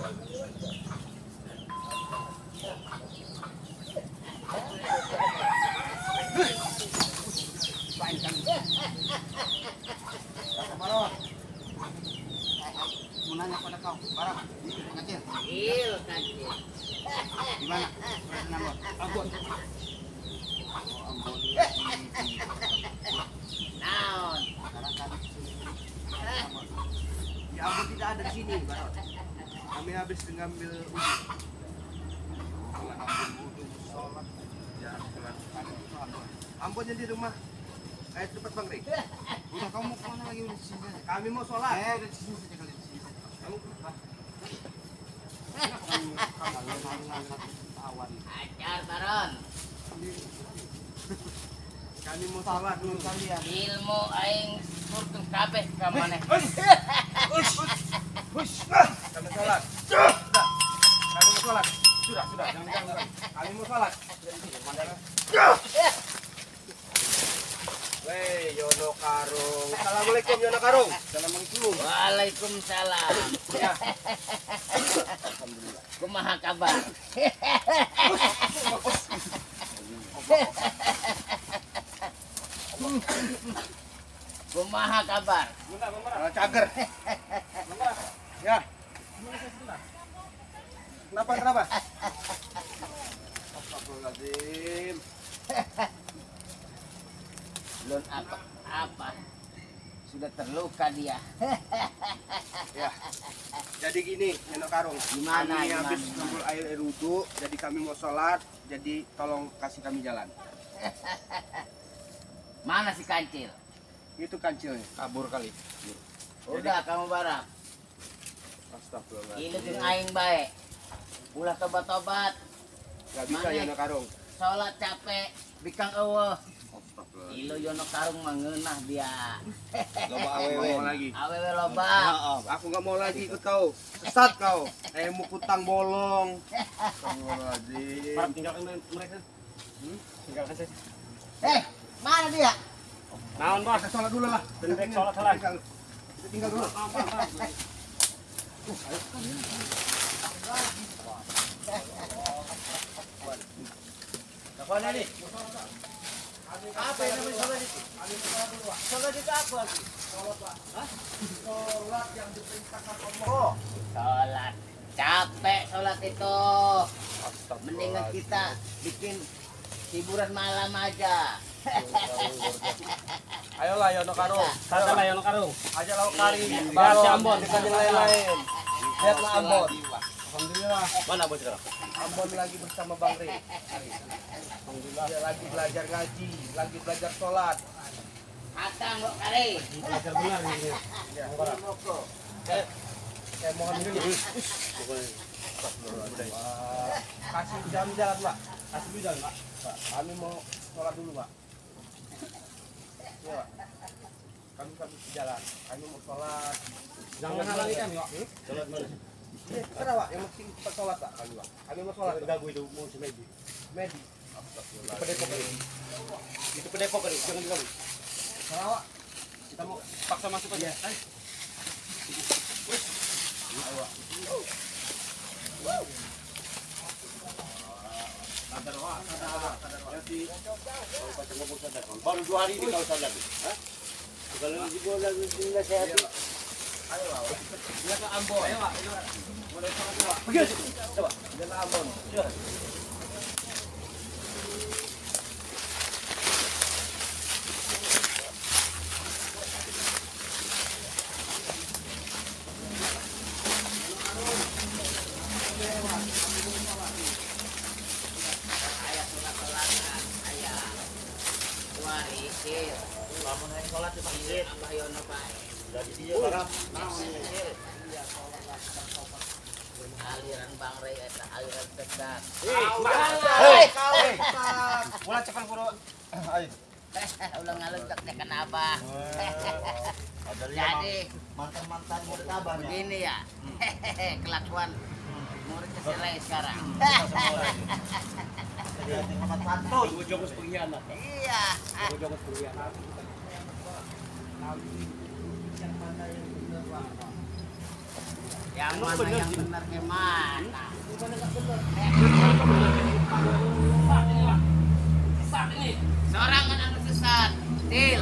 Mau nanya pada kau, barang kecil. Kecil. Gimana? Perasaan lo? Ambon. Ambon. Naon. Di Ambon tidak ada di sini, barang. Kami habis mengambil uji. Sholat, Ambonnya di rumah. Kayak tempat Bang Rik. Udah kamu mau kemana lagi udah di sini? Kami mau sholat. Udah di sini saja kali di sini. Kamu Ajar Baron. Kami mau sholat dulu kalian. Ilmu aing surtun kabeh ka maneh. Kami sholat. Kami mau sholat. Sudah, jangan. Kami mau sholat. Weh, Yono Karung. Assalamualaikum Yono Karung. Assalamualaikum. Waalaikumsalam. Ya. Alhamdulillah. Kumaha kabar? Kumaha kabar? Cager. Ya. Kenapa? Astagfirullahaladzim. Belum apa? Sudah terluka dia. Ya. Jadi gini, Yono Karung. Gimana? Kami habis kumpul air wudhu, jadi kami mau sholat. Jadi tolong kasih kami jalan. Mana si kancil? Itu kancilnya, kabur kali. Udah kamu barang. Astagfirullahaladzim. Ini jeung aing bae. Ulah tobat-tobat. Gak bisa Mana? Yono Karung. Sholat capek, bikang eueuh. Astagfirullahaladzim. Ilo Yono Karung mangeunah dia. Loba awewe lagi. Awewe loba. Aku nggak mau lagi ikut kau. Sesat kau. Mau kutang bolong. Astagfirullahaladzim. Pak, tinggalkan mereka. Tinggalkan saja. Mana dia? Naon, Bos? Kita sholat dulu lah. Pendek sholat salah. Kita tinggal dulu. Apa nih? Apa yang namanya sholat itu? Sholat itu apa? Sholat yang diperintahkan Allah. Oh, sholat. Capek sholat itu. Mendingan kita bikin hiburan malam aja. Ayolah Yono Karung. Santai Yono Karung. Aja lauk kari. Lihat si Ambon. Bukan yang lain-lain. Lihatlah Ambon. Alhamdulillah. Mana Bos sekarang? Ambon lagi bersama Bang Rik. Alhamdulillah. Dia lagi belajar ngaji, lagi belajar sholat. Atang kok kare. Belajar benar ini. Ya. Moko. Saya mohon ini. Kasih jalan-jalan, Pak. Kasih jalan, Pak. Kami mau sholat dulu, Pak. Ya, Pak. Kami jalan. Kami mau sholat. Jangan halangi kami, Pak. Sholat mana? Iya, terserah, Pak. Yang penting kita sholat, Pak. Kami mau sholat. Ganggu itu mau semedi. Medi. Itu pedepok kali. Itu pedepok kali. Jangan diganggu. Salah, Pak. Kita mau paksa masuk aja. Ayo. Sadar, Pak. Jadi, baca ngomong sadar. Baru 2 hari ini kau sadar. Hah? Kalau ibu lagi dinasehati. Ayo, Pak. Dia ke Ambon. Ayo, Pak. Mulai sholat, Pak. Pergi. Coba. Dia ke Ambon. Sudah. Lamun hayang sholat di masjid, Abah Yono bae. Jadi dia barang. Aliran Bang Ray eta aliran sedang. Mulai cepat guru. Ayo. Ulang ngaluntak teh kana Abah. Jadi Mantan-mantan murid abah ya. begini ya. Kelakuan murid kesele sekarang. Jadi makan santun. Jogos pengkhianat. Iya. Jogos pengkhianat. Yang mana yang benar gimana? Sorangan anu sesat. Til.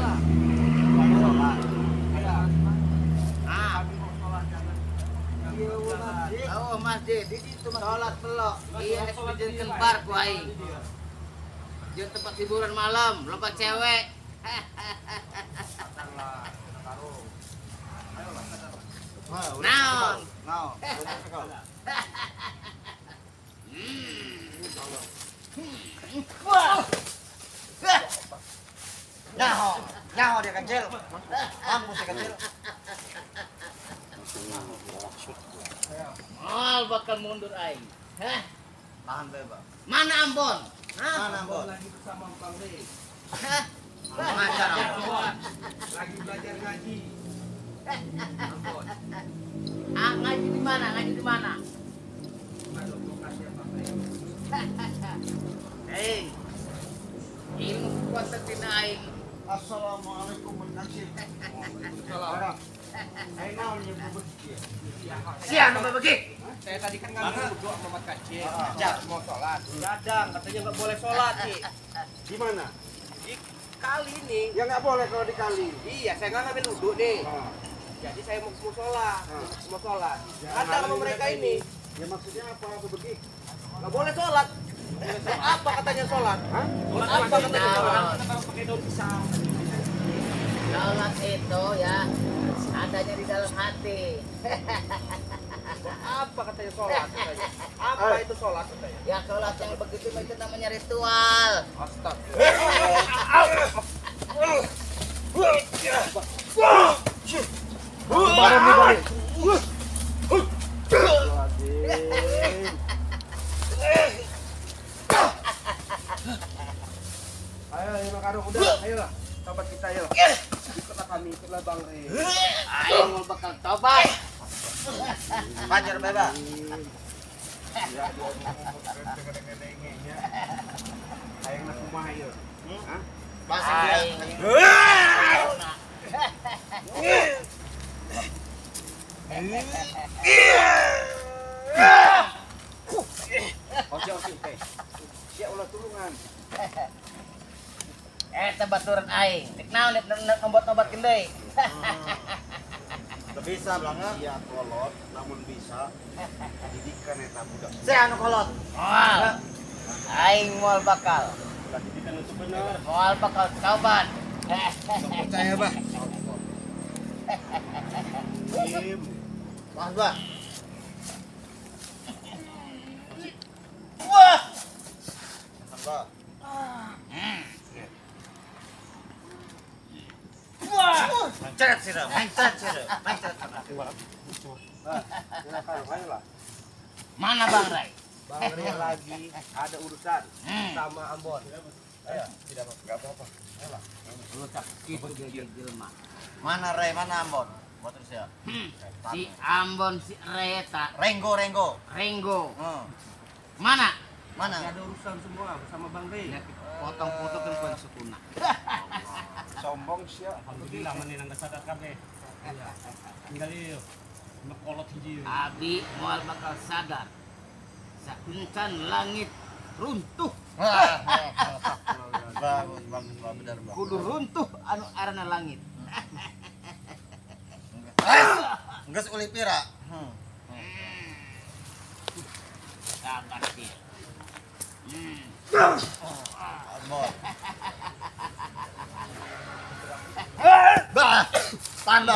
Oh masjid, di situ sholat pelok. Iya, ekspedisi kembar ku aing. Jeung tempat hiburan malam, lompat cewek. Naon? Nah, nyaho dia kecil. Kamu si kecil. Mal bakal mundur aing. Hah? Tahan bebas. Mana Ambon? Hah? Mana Ambon? Lagi bersama Bang Rey. Hah? Ngajar Ambon. Lagi belajar ngaji. Ambon. Ah, ngaji di mana? Ngaji di mana? Ada lokasi Bang Rey. Hei. Ilmu kuasa tina aing. Assalamualaikum warahmatullahi wabarakatuh. Ayo naon yang berbagi. Siapa nu berbagi? Saya tadi kan nggak berdoa sama Mat Kacil. Mau sholat. Gadang katanya nggak boleh sholat Ci. Di mana? Di kali ini. Ya nggak boleh kalau dikali. Iya, saya nggak ngambil wudhu nih. Jadi saya mau sholat. Mau sholat. Ada sama mereka ini. Ya maksudnya apa berbagi? Nggak boleh sholat. Apa katanya sholat? Hah? Buat apa katanya sholat? Pakai daun pisang. Sholat itu ya adanya di dalam hati. Apa katanya sholat? Katanya. Apa itu sholat katanya? Ya sholat yang begitu itu namanya ritual. Ayo, lima karung udah, ayolah. Tobat kita ayo. Ikutlah kami, ikutlah Bang Rey. Ayo mau bakal tobat. Fajar bebas. Ayo nak rumah ayo. Hah? Aing. Oke, oke. Ya ulah tulungan. Baturan aing. Tek naon obat-obat deui. Bisa belanga? Iya kolot, namun bisa didikan eta budak. Saya anu kolot. Moal. Aing moal bakal. Didikan itu bener. Moal bakal tobat. Percaya, Bah. Mas, Bah. Wah. Bah. Mencret sih, mencret sih, mencret. Ayolah. Mana Bang Ray? Bang Rey lagi ada urusan sama Ambon. Ayo, tidak apa-apa. Ayolah. Lu tak kitu ge jelema. Mana Ray, mana Ambon? Buat terus ya. Si Ambon si Reta, Renggo. Renggo. Mana? Mana? Ada urusan semua bersama Bang Rey. Ya, potong-potong kan kuing sukuna. Sombong sih. Alhamdulillah menang sadar kabeh. Tinggal ieu. Mekolot hiji. Abi moal bakal sadar. Sakuncan langit runtuh. Bagus, benar, Bang. Kudu runtuh anu arana langit. Geus uli pira. Sabar sih. Ambon. Bah, tanda.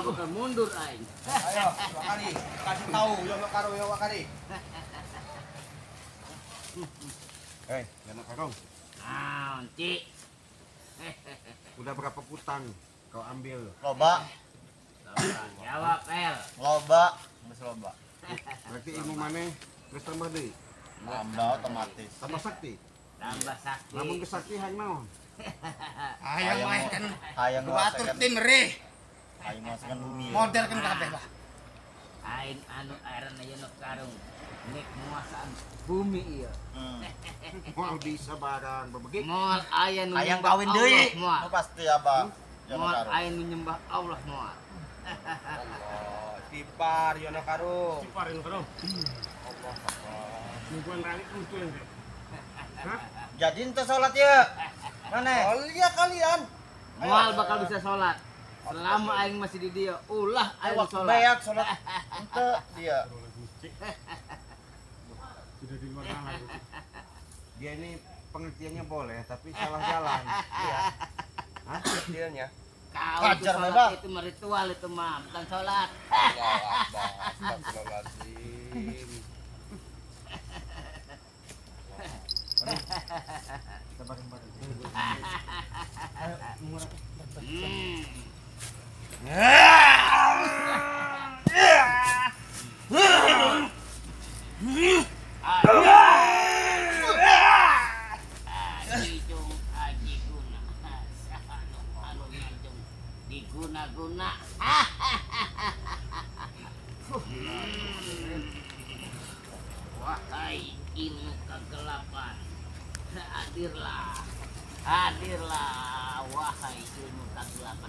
bukan mundur aing. Ayo, Wakari, kasih tahu Yono Karo ya Wakari. Yono Karo. Cik. Udah berapa putang kau ambil? Loba, Jawab, El. loba, geus loba. Berarti ilmu mana? Geus tambah deui. Nambah otomatis. Tambah sakti. Tambah sakti. Lamun kesaktian mau. Hayang wae kan. Hayang Batur nguasakeun, tim mereh. hayang nguasakeun bumi. Model kan kabeh lah. Ain anu airan Yono Karung. Nek muasaan bumi ieu. Mau bisa barang berbegi. Moal aya nu Hayang nyembah kawin deui. Allah, moal. Nu pasti abah. Jangan Moal karo. aya nu nyembah Allah moal. Oh, tipar Yono Karo. Siparin Karo. Mingguan kali itu yang Jadi ente salat ya. Mana? Oh iya kalian. Moal bakal bisa sholat. Selama aing masih di dia, ulah Ayo aing waktu sholat. beak salat. Ente dia. sudah di luar sana. Dia ini pengertiannya boleh tapi salah jalan. Iya. Hah? Dealnya. Kau itu Wajar, sholat Bang. itu mah ritual itu mah, bukan sholat. Astagfirullahaladzim. Kita bareng-bareng. Hmm. Ajijung aji guna, anu ngajung diguna-guna. Wahai ilmu kegelapan, hadirlah, hadirlah, wahai ilmu kegelapan.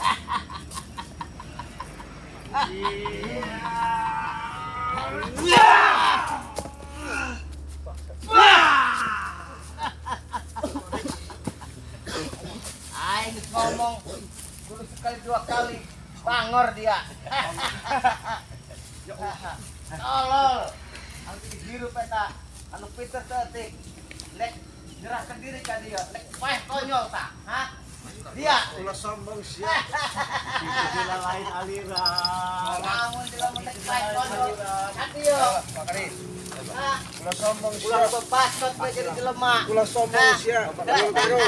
Aing ngomong kudu sekali dua kali bangor dia. Tolol. Anu dihirup eta anu pinter teutik. Lek nyerahkeun diri ka dia. Lek paeh konyol tah. Hah? Dia Ulah sombong siap. Kita lain aliran. lamun dilamun lek paeh konyol. Kan dia. Wakari. Hah? Ulah sombong Ulah siap. bebasot we jadi jelema. Ulah sombong siap. Yono Karo.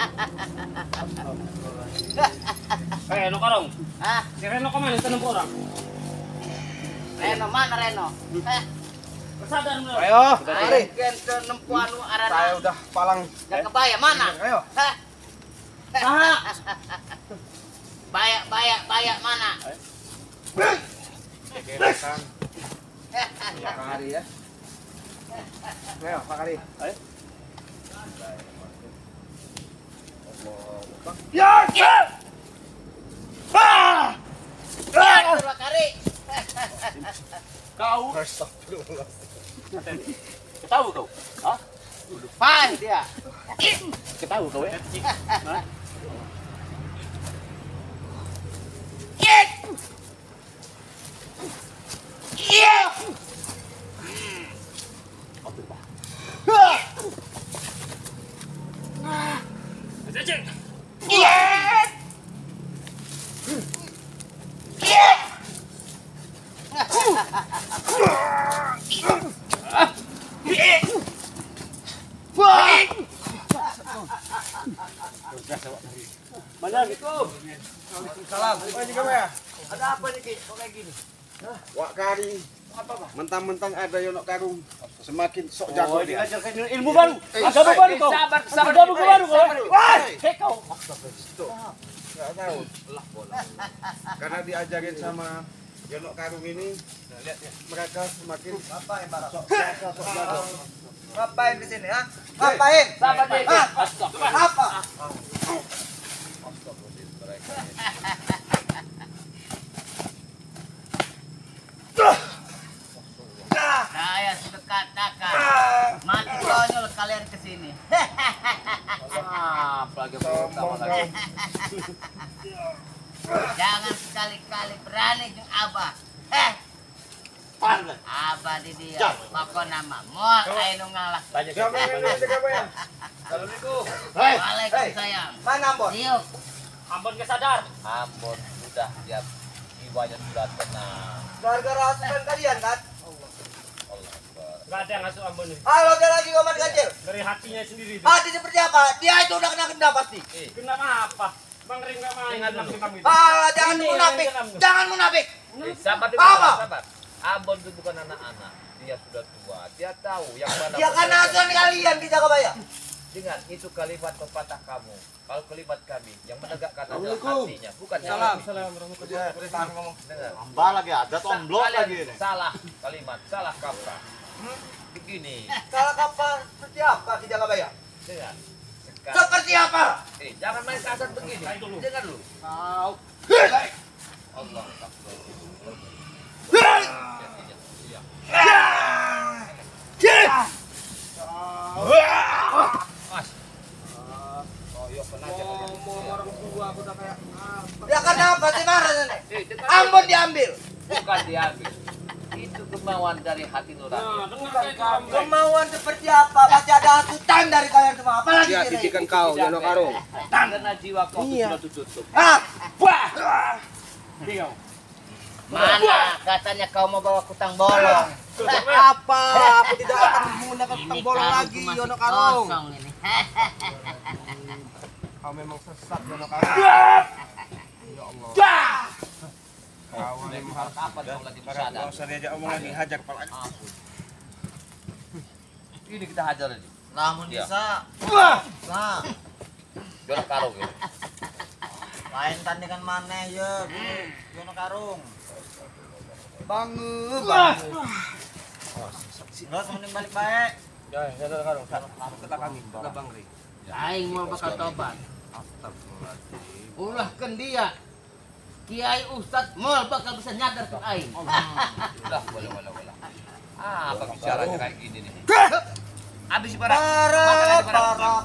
Reno Karong, Hah? si Reno kemana? Itu 6 orang. Reno mana Reno? Kesadaran belum? Ayo, Aing kan teu nempu anu Saya arana. udah palang. Gak kebaya mana? Ayo. Hah? Ah, Bayak mana? Kegerekan. Wakari ya. Ayo, Wakari. Dua kali. kau Astagfirullah. ketahu kau? Hah? Pan dia. Ketahu kau ya? Hah? Cek. Mana itu? Salam. Oh, ini kamu ya? Ada apa nih Ki? Kok kayak gini? Wakari. Mentang-mentang ada Yono Karung. Semakin sok jago Oh, dia. diajarkan ilmu baru. Agama baru kau. Sabar, Agama baru kau. Wah, kau. Nggak tahu. Karena diajarin sama Yono Karung ini, mereka semakin sok jago. Ngapain di sini, ha? Ngapain? Sabar deh. Apa? Saya sudah katakan mati konyol kalian kesini. Ah, pelagi pertama lagi. Jangan sekali-kali berani jeung Abah. Abah di dia. Pokokna mah moal aya nu ngalah. Siapa yang ini kamu ya? Waalaikumsalam. Mana Ambon? Yuk. Ambon gak sadar. Ambon udah dia semuanya sudah tenang. Gara-gara asupan kalian kan? Allah Akbar. Enggak ada yang ngasuh Ambon nih. Halo, ada lagi komat kecil. Dari hatinya sendiri itu. Hati seperti apa? Dia itu udah kena denda pasti. Kenapa apa? Bang Ring enggak main Ingat dalam dulu. kita itu. Jangan Ini munafik. yang dalam. Jangan munafik. Sabar dulu, Apa? sabar. Ambon itu bukan anak-anak. Dia sudah tua. Dia tahu yang mana. Dia kan asuhan kalian di Jagabaya. Dengar, itu kalimat pepatah kamu. Kalau kalimat kami yang menegakkan adalah Assalamualaikum. hatinya, bukan Salam. Salam warahmatullahi wabarakatuh. Dengar. Hamba lagi ada tomblok Kalian lagi ini. salah kalimat, salah kaprah. Begini, Salah kapan? Seperti apa di Jagabaya? dengar. Sekarang, Seperti apa? jangan main kasar begini. Baik dulu. Dengar dulu. Kau. Allah Akbar. Mas. Oh, yo penajam. Ngomong orang tua aku udah kayak Ya kenapa sih marah nenek? Dengar. Ambon diambil. Bukan diambil. Itu kemauan dari hati nurani. Nah, dengar kayak kamu. Kemauan seperti apa? Masih ada hasutan dari kalian semua. Apalagi dia sini? didikan kau, Jono Karung. Karena jiwa kau itu sudah tutup. Ah, Dia. Mana katanya kau mau bawa kutang bolong? Apa? Aku tidak akan menggunakan tang bolong lagi, Jono Karung. Kau memang sesat, Jono Karung. Ya Allah. Kau memang harus Kapan kau lagi Kau sadar? usah diajak omong lagi, hajar kepala. Ampun. Ini kita hajar lagi. namun Ya. bisa. Nah, Jono Karung ya. lain tandingan mana ya? Jono Karung. Bangu. Terus mending balik baik. Ya, Jono Karung. Kata kami, kata Bang Ri. Aing mau bakal tobat. Ulahkan dia. Kiai Ustad mau bakal bisa nyadar ke aing. Udah, boleh. Apa bicaranya kayak gini nih? Habis parah. Parah.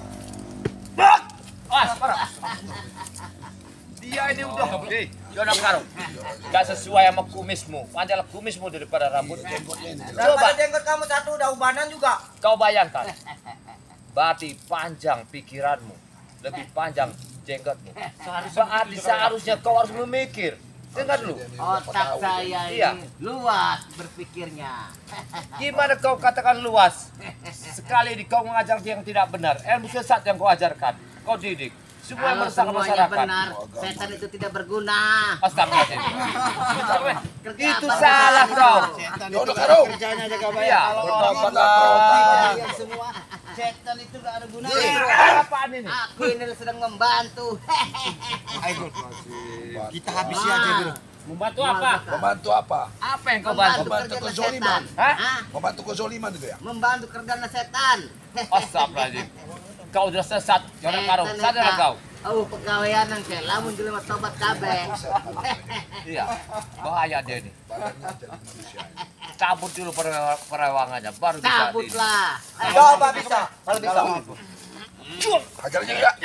Parah. Dia ini udah. Jono Karung. Gak sesuai sama kumismu. Panjanglah kumismu daripada rambut. Daripada jenggot kamu satu udah ubanan juga. Kau bayangkan. Berarti panjang pikiranmu. Lebih panjang jenggotmu. Berarti seharusnya kau harus memikir. Dengar dulu. Otak saya Iya. ini luas berpikirnya. Gimana kau katakan luas? Sekali di kau mengajar yang tidak benar. Ilmu sesat yang kau ajarkan. Kau didik. Semua yang Kalau merusak semuanya masyarakat. benar, setan itu tidak berguna. Astagfirullahaladzim. Kerja Itu apa salah setan kau. Jono Karung. Kerjanya jaga Iya. Kalian semua. Setan itu gak ada gunanya. Apaan ini? Aku ini sedang membantu. Ayo, kita habisi aja dulu. Membantu apa? Membantu apa? Apa yang kau bantu? Membantu kerjaan kezoliman. setan. Hah? Hah? Membantu kezoliman itu ya? Membantu kerjaan setan. Astagfirullahaladzim. Kau sudah sesat. Jono Karung. Sadar kau. Oh, pegawaian yang kayak lamun jelema tobat kabeh. Iya. Bahaya dia ini. Badannya jadi manusia. Cabut dulu perewangannya. Baru bisa. Cabutlah. Coba bisa. Kalau bisa. Hajar aja ya.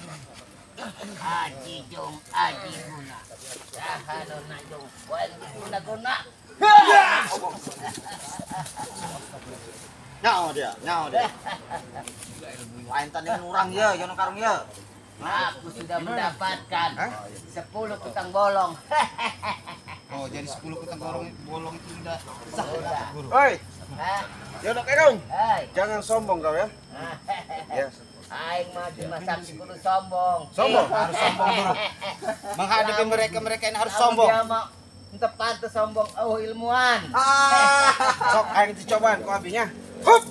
Aji jong, aji guna. Sahanona jong, wal guna. Nyawa dia. Lain tandingan orang ya, Jono Karung ya. Aku sudah mendapatkan 10 kutang bolong. Oh, jadi 10 kutang bolong itu udah sah. Udah. Oi, Hah? Jono Karung. Hai. Jangan sombong kau ya. Ya. Aing mah di masa 10 sombong. Sombong, harus sombong dulu. Menghadapi mereka ini harus sombong. Dia mah entah pantas sombong. Oh, ilmuwan. Sok, ayo kita cobaan kau abinya. Hup.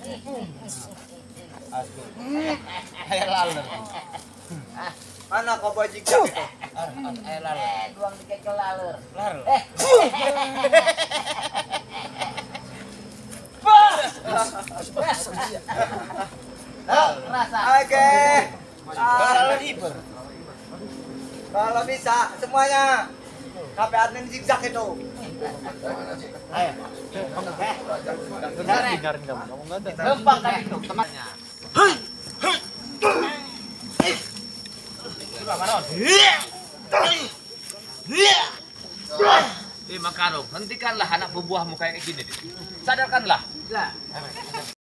Ayo lalu. Mana kau bawa jigsaw itu? Duang dikit ke lalur. Rasa. Oke. Kalau bisa semuanya. Sampai admin zigzag itu. Ayo. Gampang kan itu temannya. Makarung, hentikanlah anak buahmu kayak gini. Sadarkanlah. Lah.